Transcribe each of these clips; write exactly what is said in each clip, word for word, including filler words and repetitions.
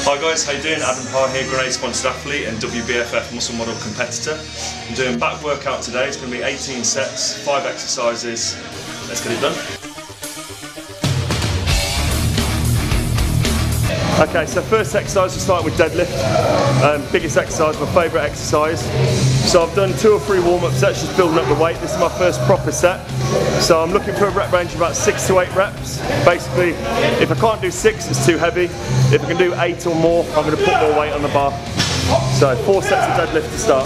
Hi guys, how you doing? Adam Parr here, Grenade sponsored athlete and W B F F muscle model competitor. I'm doing back workout today. It's going to be eighteen sets, five exercises. Let's get it done. Okay, so first exercise, we start with deadlift. Um, biggest exercise, my favourite exercise. So I've done two or three warm-up sets, just building up the weight. This is my first proper set. So I'm looking for a rep range of about six to eight reps. Basically, if I can't do six, it's too heavy. If I can do eight or more, I'm going to put more weight on the bar. So four sets of deadlift to start.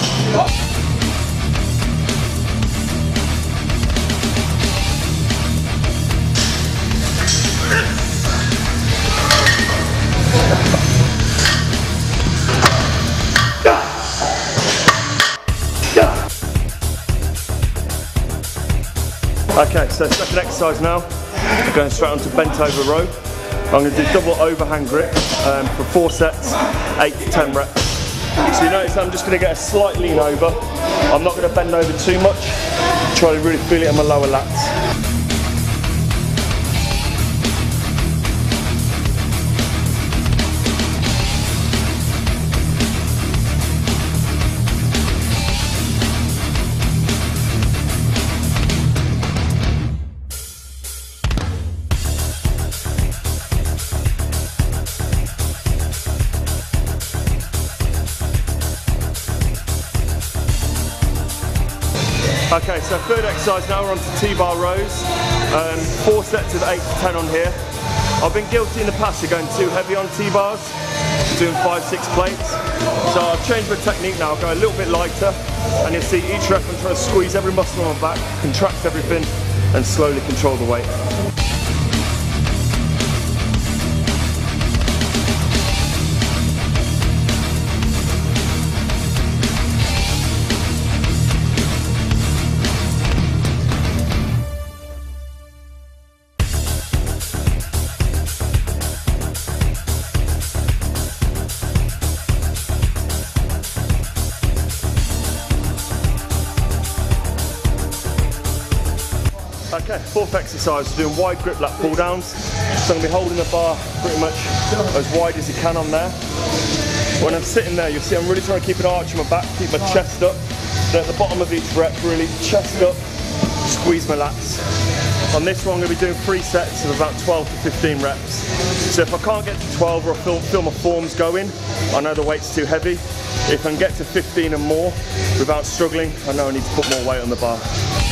Okay, so second exercise now. We're going straight onto bent over row. I'm going to do double overhand grip um, for four sets, eight to ten reps. So you notice I'm just going to get a slight lean over. I'm not going to bend over too much. Try to really feel it in my lower lats. Okay, so third exercise now, we're on to T-bar rows. Um, four sets of eight to ten on here. I've been guilty in the past of going too heavy on T-bars, doing five, six plates. So I've changed my technique now, I'll go a little bit lighter, and you'll see each rep I'm trying to squeeze every muscle on my back, contract everything, and slowly control the weight. Okay, fourth exercise, we're doing wide grip lat pull downs. So I'm going to be holding the bar pretty much as wide as you can on there. When I'm sitting there, you'll see I'm really trying to keep an arch in my back, keep my chest up. Then at the bottom of each rep, really chest up, squeeze my lats. On this one, I'm going to be doing three sets of about twelve to fifteen reps. So if I can't get to twelve or I feel, feel my forms going, I know the weight's too heavy. If I can get to fifteen and more without struggling, I know I need to put more weight on the bar.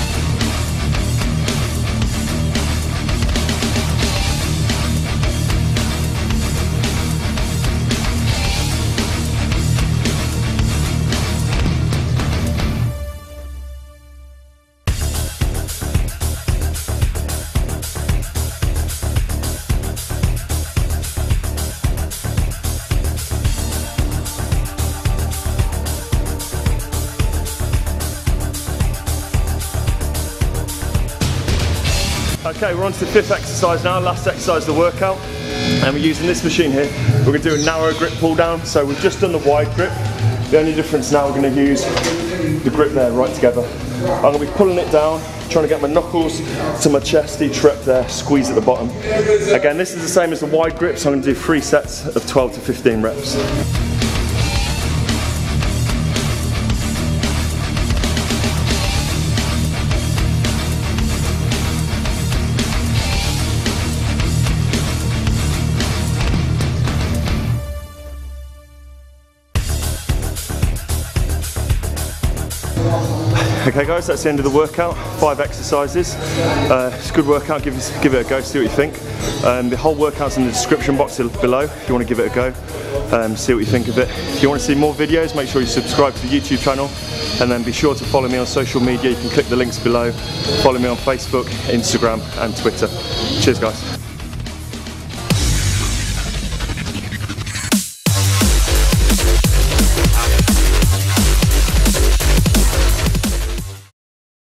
Okay, we're on to the fifth exercise now, last exercise of the workout, and we're using this machine here. We're going to do a narrow grip pull down, so we've just done the wide grip. The only difference now, we're going to use the grip there right together. I'm going to be pulling it down, trying to get my knuckles to my chest, each rep there, squeeze at the bottom. Again, this is the same as the wide grip, so I'm going to do three sets of twelve to fifteen reps. Okay guys, that's the end of the workout, five exercises. Uh, it's a good workout, give, give it a go, see what you think. Um, the whole workout's in the description box below if you want to give it a go, um, see what you think of it. If you want to see more videos, make sure you subscribe to the YouTube channel, and then be sure to follow me on social media. You can click the links below, follow me on Facebook, Instagram and Twitter. Cheers guys.